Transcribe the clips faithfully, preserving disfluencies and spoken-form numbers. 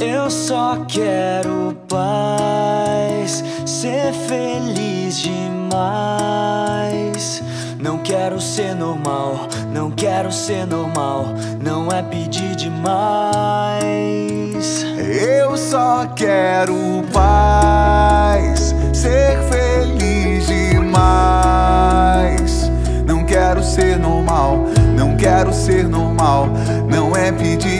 Eu só quero paz, ser feliz demais. Não quero ser normal, não quero ser normal, não é pedir demais. Eu só quero paz, ser feliz demais. Não quero ser normal, não quero ser normal, não é pedir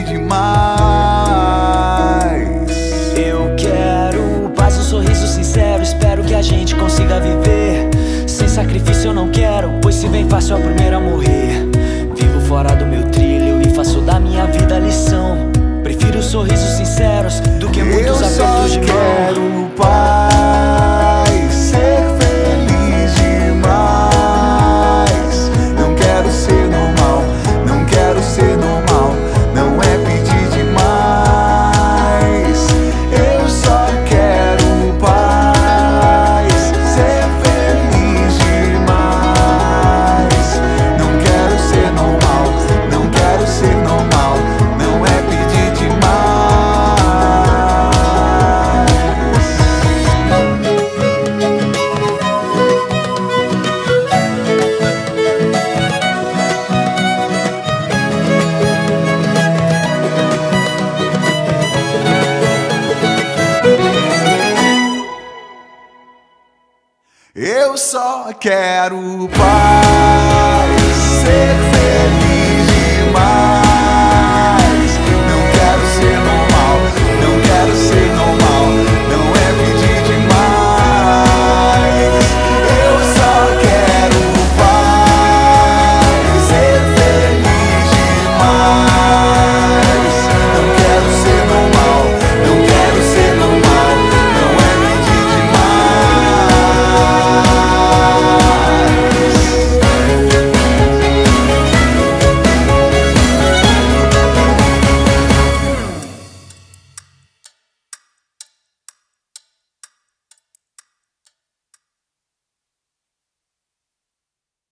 demais. Eu quero paz, um sorriso sincero, espero que a gente consiga viver. Sem sacrifício eu não quero, pois se bem fácil é o primeiro a morrer. Vivo fora do meu trilho e faço da minha vida lição. Prefiro sorrisos sinceros do que muitos apertos de mão. Eu só quero paz, ser feliz demais. Não quero ser normal, não quero ser normal, não é pedir demais. Eu só quero paz, ser feliz demais. Não quero ser normal, não quero ser normal, não é pedir demais. Eu só quero paz, ser feliz.